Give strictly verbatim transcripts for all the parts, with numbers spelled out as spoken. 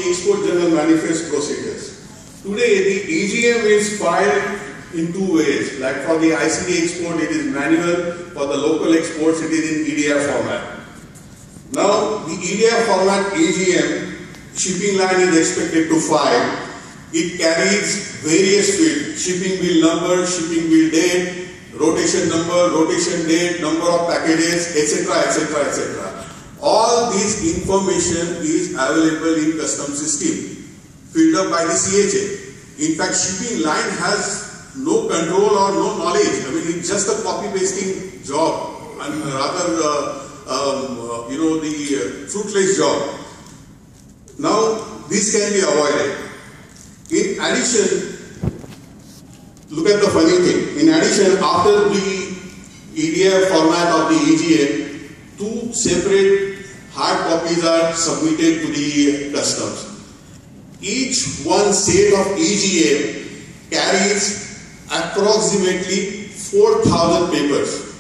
the Export General Manifest procedures. Today, the E G M is filed in two ways. Like for the I C D export, it is manual. For the local exports, it is in E D F format. Now, the E D F format A G M, shipping line is expected to file. It carries various fields: shipping bill number, shipping bill date, rotation number, rotation date, number of packages, et cetera, et cetera, et cetera. All this information is available in custom system, filled up by the C H A. In fact, shipping line has no control or no knowledge. I mean, it's just a copy pasting job, and rather, uh, um, uh, you know, the uh, fruitless job. Now, this can be avoided. In addition, look at the funny thing. In addition, after the E D F format of the A G M, two separate hard copies are submitted to the customs. Each one set of E G M carries approximately four thousand papers.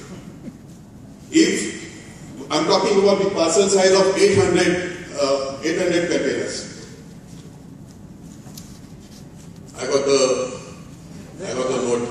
If I'm talking about the parcel size of eight hundred, uh, eight hundred containers. I got the, I got the note.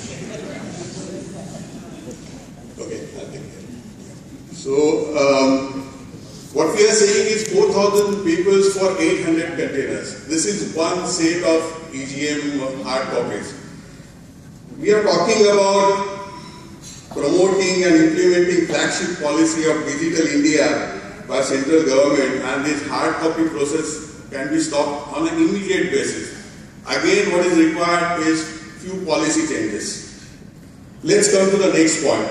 Okay, I'll take care. So, um, what we are saying is four thousand papers for eight hundred containers. This is one set of E G M hard copies. We are talking about promoting and implementing flagship policy of Digital India by central government, and this hard copy process can be stopped on an immediate basis. Again, what is required is few policy changes. Let's come to the next point.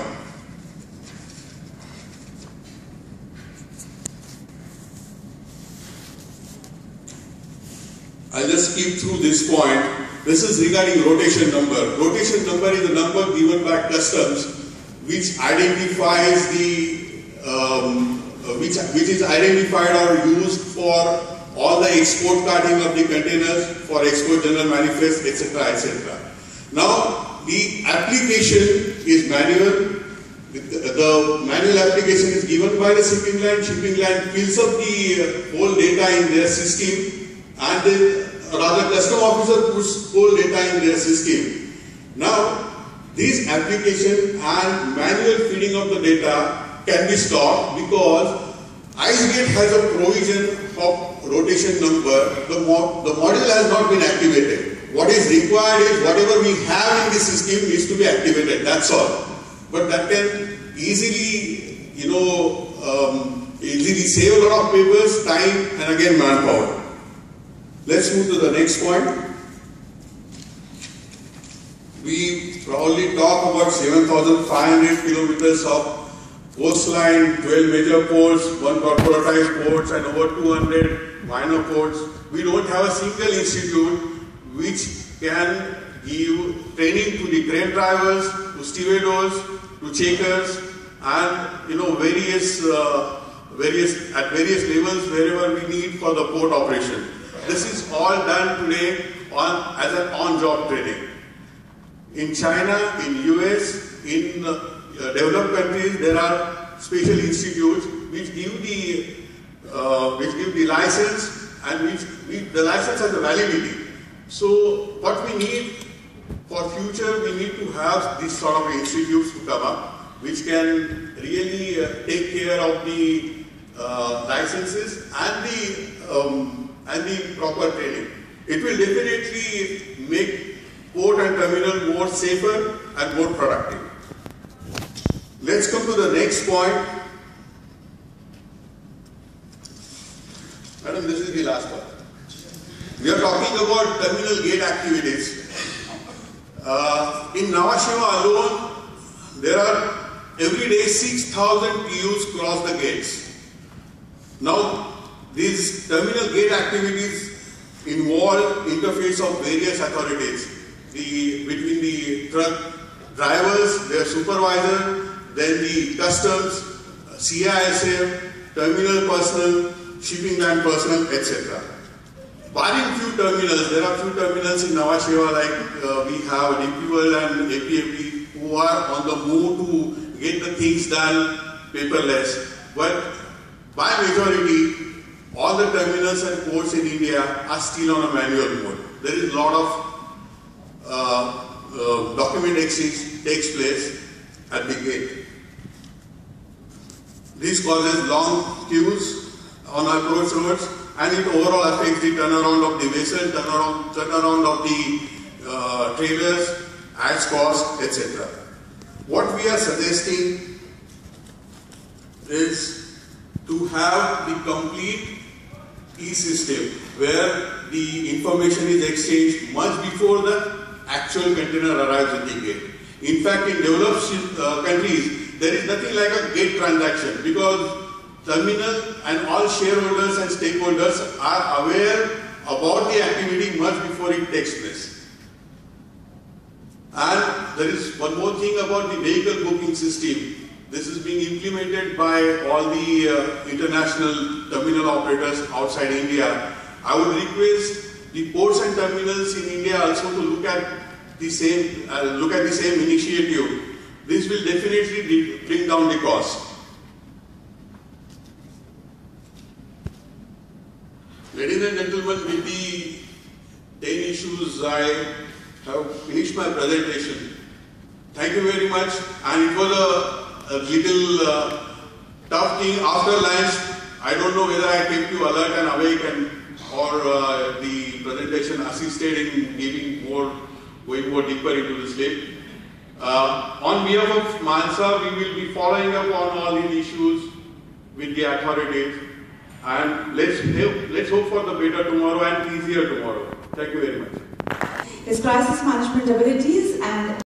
I'll just skip through this point. This is regarding rotation number. Rotation number is a number given by customs which identifies the um, which which is identified or used for all the export carding of the containers, for Export General Manifest, et cetera, et cetera. Now, the application is manual. The, the manual application is given by the shipping line. Shipping line fills up the whole data in their system, and then rather custom officer puts whole data in their system. Now, this application and manual feeding of the data can be stopped because IceGate has a provision of rotation number. The, mo the module has not been activated. What is required is whatever we have in the system needs to be activated. That's all. But that can easily, you know, um, easily save a lot of papers, time, and again manpower. Let's move to the next point. We probably talk about seven thousand five hundred kilometers of coastline, twelve major ports, one corporatized ports, and over two hundred minor ports. We don't have a single institute which can give training to the crane drivers, to stevedores, to checkers, and you know various, uh, various at various levels wherever we need for the port operation. This is all done today on as an on-job training. In China, in U S, in uh, uh, developed countries, there are special institutes which give the uh, which give the license and which, which the license has a validity. So what we need for future, we need to have this sort of institutes to come up, which can really uh, take care of the uh, licenses and the um, and the proper training. It will definitely make port and terminal more safer and more productive. Let's come to the next point. Madam, this is the last one. We are talking about terminal gate activities. Uh, in Nhava Sheva alone, there are every day six thousand T Us cross the gates. Now, these terminal gate activities involve interface of various authorities. The, between the truck drivers, their supervisor, then the customs, C I S F, terminal personnel, shipping line personnel, et cetera. Barring few terminals, there are few terminals in Nhava Sheva like uh, we have D P World and A P A P who are on the move to get the things done paperless. But by majority, all the terminals and ports in India are still on a manual mode. There is a lot of uh, uh, document exchange takes place at the gate. This causes long queues on approach roads, and it overall affects the turnaround of the vessel, turnaround, turnaround of the uh, trailers, adds cost, et cetera. What we are suggesting is to have the complete e-system where the information is exchanged much before the actual container arrives at the gate. In fact, in developed uh, countries, there is nothing like a gate transaction because terminal and all shareholders and stakeholders are aware about the activity much before it takes place. And there is one more thing about the vehicle booking system. This is being implemented by all the uh, international terminal operators outside India. I would request the ports and terminals in India also to look at the same, uh, look at the same initiative. This will definitely bring down the cost. Ladies and gentlemen, with the ten issues, I have finished my presentation. Thank you very much. And it was a, a little uh, tough thing after lunch. I don't know whether I kept you alert and awake and or uh, the presentation assisted in giving more, going more deeper into the sleep. Uh, on behalf of MANSA, we will be following up on all these issues with the authorities. And let's, let's hope for the better tomorrow and easier tomorrow. Thank you very much. His crisis management abilities and